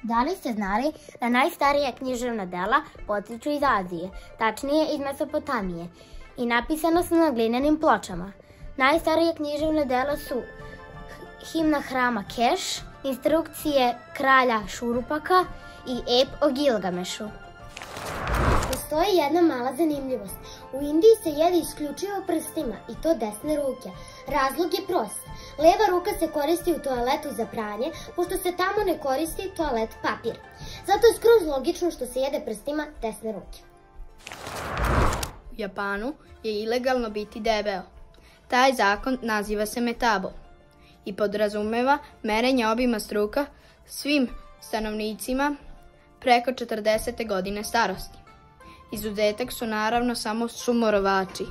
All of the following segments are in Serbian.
Da li ste znali da najstarija književna dela potiču iz Azije, tačnije iz Mesopotamije, i napisana su na glinenim pločama? Najstarije književne dela su Himna hrama Keš, Instrukcije kralja Šurupaka i Ep o Gilgamešu. Postoji jedna mala zanimljivost. U Indiji se jede isključivo prstima, i to desne ruke. Razlog je prost. Leva ruka se koristi u toaletu za pranje, pošto se tamo ne koristi toalet papir. Zato je skroz logično što se jede prstima desne ruke. U Japanu je ilegalno biti debeo. Taj zakon naziva se metabo i podrazumeva merenje obima struka svim stanovnicima preko 40. godine starosti. Izuzetak su naravno samo sumorovači.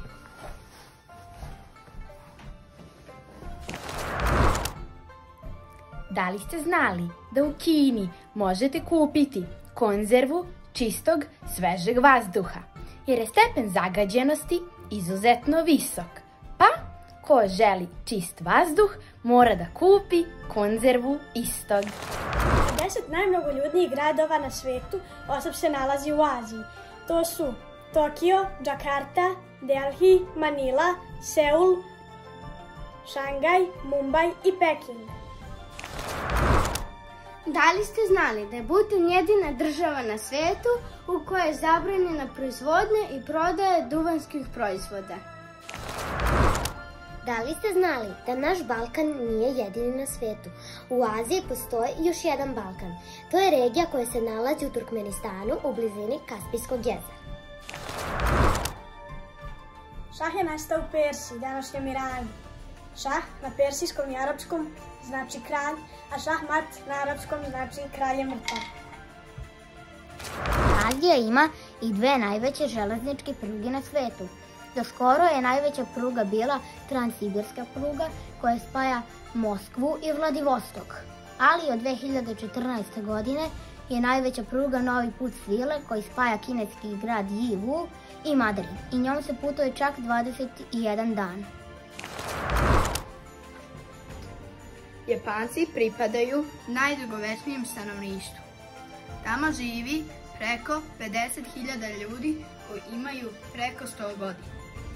Da li ste znali da u Kini možete kupiti konzervu čistog, svežeg vazduha, jer je stepen zagađenosti izuzetno visok? Pa, ko želi čist vazduh, mora da kupi konzervu istog. 10 najmnogoljudnijih gradova na svetu osam se nalazi u Aziji. To su Tokio, Džakarta, Delhi, Manila, Seul, Šangaj, Mumbaj i Peking. Da li ste znali da je Butan jedina država na svetu u kojoj je zabranjena proizvodnja i prodaja duvanskih proizvoda? Da li ste znali da naš Balkan nije jedini na svetu? U Aziji postoji još jedan Balkan. To je regija koja se nalazi u Turkmenistanu u blizini Kaspijskog jezera. Šah je nastao u Persiji, današnjem Iranu. Šah na persijskom i arapskom znači kralj, a šahmat na arapskom znači kralj je mrtav. Azija ima i dve najveće železničke pruge na svetu. Do skoro je najveća pruga bila Transsibirska pruga koja spaja Moskvu i Vladivostok. Ali od 2014. godine je najveća pruga Novi put svile koji spaja kineski grad Yiwu i Madrid. I njom se putuje čak 21 dan. Japanci pripadaju najdugovečnijem stanovništvu. Tamo živi preko 50.000 ljudi koji imaju preko 100 godina.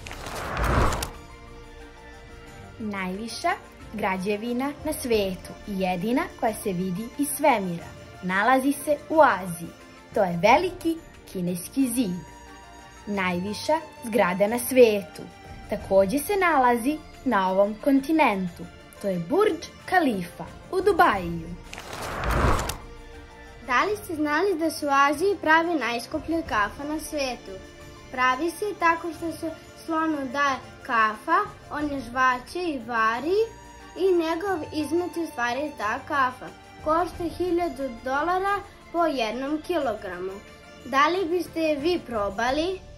Najviša građevina na svetu i jedina koja se vidi iz svemira nalazi se u Aziji. To je veliki kineski zid. Najviša zgrada na svetu takođe se nalazi na ovom kontinentu. To je Burdž Khalifa u Dubaju. Da li ste znali da se u Aziji pravi najskuplja kafa na svetu? Pravi se tako što se slonu daje kafa, on je žvaće i vari i njegov izmet je u stvari ta kafa. Košta $1000 po 1 kilogramu. Da li biste vi probali?